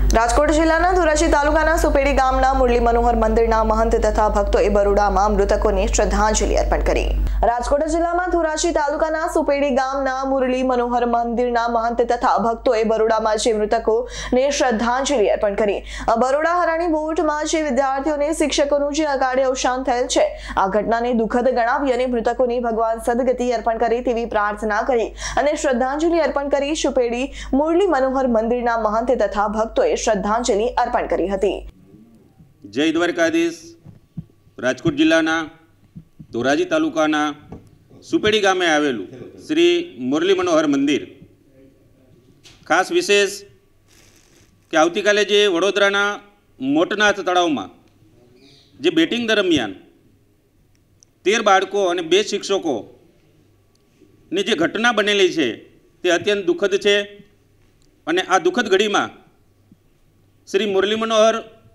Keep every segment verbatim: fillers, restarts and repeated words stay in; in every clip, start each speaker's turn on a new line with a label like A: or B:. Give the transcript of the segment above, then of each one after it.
A: રાજકોટ જિલ્લાના ધોરાજી તાલુકાના સુપેડી ગામના મુરલી મનોહર મંદિરના મહંત તથા ભક્તોએ બરોડામાં મૃતકોને શ્રદ્ધાંજલિ અર્પણ કરી। રાજકોટ જિલ્લામાં ધોરાજી તાલુકાના સુપેડી ગામના મુરલી મનોહર મંદિરના મહંત તથા ભક્તોએ બરોડામાં જે મૃતકોને શ્રદ્ધાંજલિ અર્પણ કરી। બરોડા હરાણી બોટમાં જે વિદ્યાર્થીઓને શિક્ષકોનું જે અકાળે અવસાન થયેલ છે, આ ઘટનાને દુઃખદ ગણાવી અને મૃતકોને ભગવાન સદગતિ અર્પણ કરે તેવી પ્રાર્થના કરી અને શ્રદ્ધાંજલિ અર્પણ કરી। સુપેડી મુરલી મનોહર મંદિરના મહંત તથા ભક્તોએ श्रद्धांजलि अर्पण करी हती।
B: जय द्वारकाधीश। राजकोट जिल्लाना धोराजी तालुकाना सुपेडी गामे आवेलू श्री मुरली मनोहर मंदिर खास विशेष कि आवतीकाले जे वडोदराना मोटनाथ तळावमां जे बेटिंग दरमियान तेर बाळको अने बे शिक्षको ने जे घटना बनेली छे ते अत्यंत दुखद छे अने आ दुखद घड़ीमां श्री मुरली मनोहर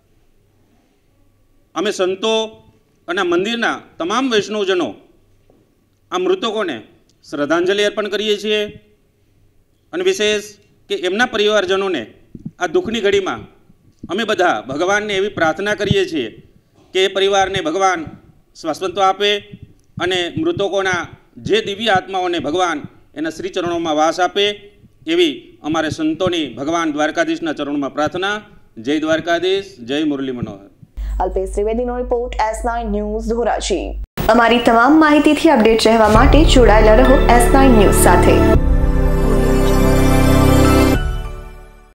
B: अमे संतो अने मंदिरना तमाम वैष्णवजनों आ मृतकों ने श्रद्धांजलि अर्पण करीए छीए अने विशेष कि एमना परिवारजनों ने आ दुखनी घड़ी में अमे बधा भगवान ने एवी प्रार्थना करीए छीए कि परिवार ने भगवान स्वास्थ्य आपे अने मृतकोना जे दिव्य आत्माओं ने भगवान एना श्री चरणों में वास आपे एवी अमारे संतोनी भगवान द्वारकाधीशना चरणों में प्रार्थना। जय द्वारकाधीश। जय मुरली मनोहर।
A: अल्पेश त्रिवेदीनो report S nine news Dhoraji. अमारी तमाम माहिती थी अपडेट रहवा माटे जोडायेला रहो एस नाइन न्यूज़ साथे।